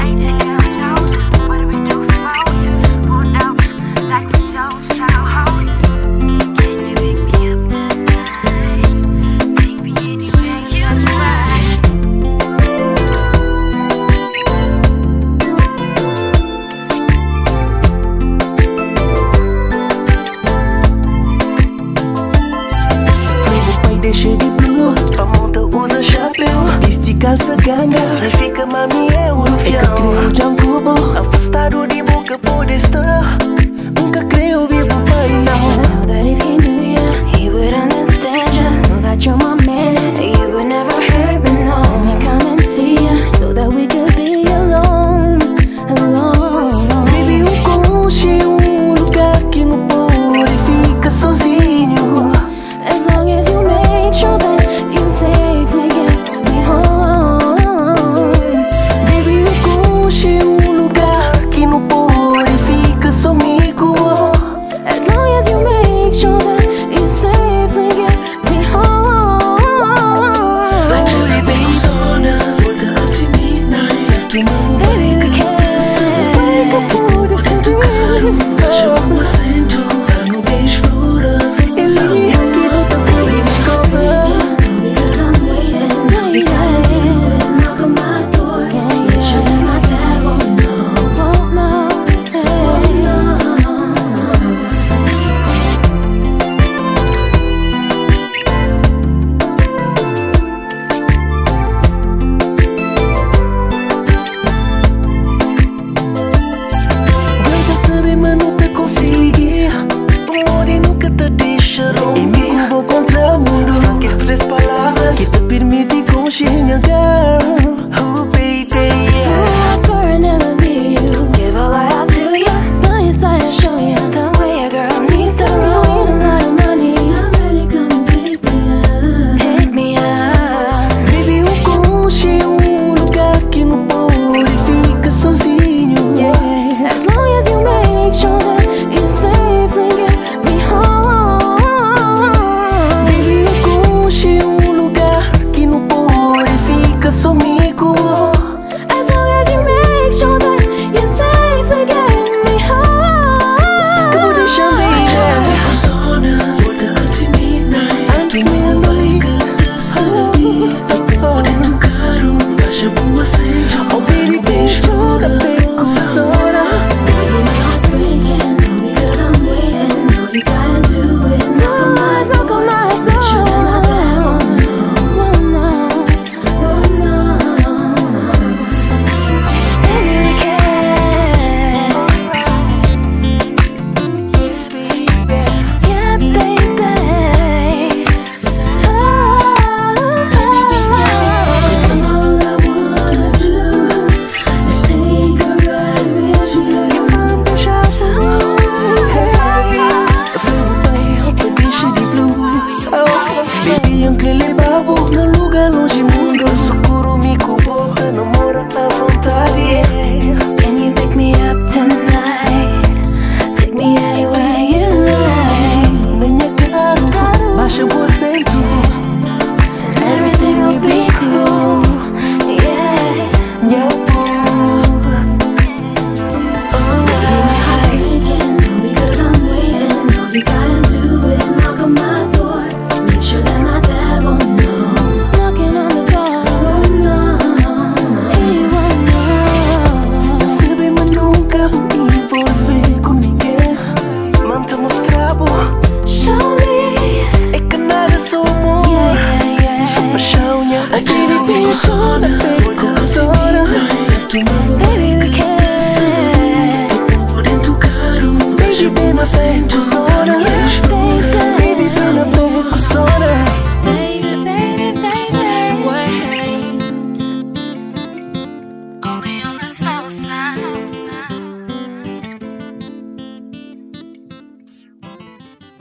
Deixa de blue, a monta usa chapéu. Estica se ganga, se fica mami é o fiel. É que creio de um cubo, afastado de boca por estar. Nunca creio vivo pai não. Know that if he knew you, he would understand you. Know that you're my man, you would never hurt me, no. Let me come and see you, so that we could be alone, alone. Baby, conche lugar que não pode ficar sozinho. As long as you make sure that you safely get me home. Baby, conche lugar que não pode ficar comigo. As long as you make sure that you safely get me home. Baby, we can. We got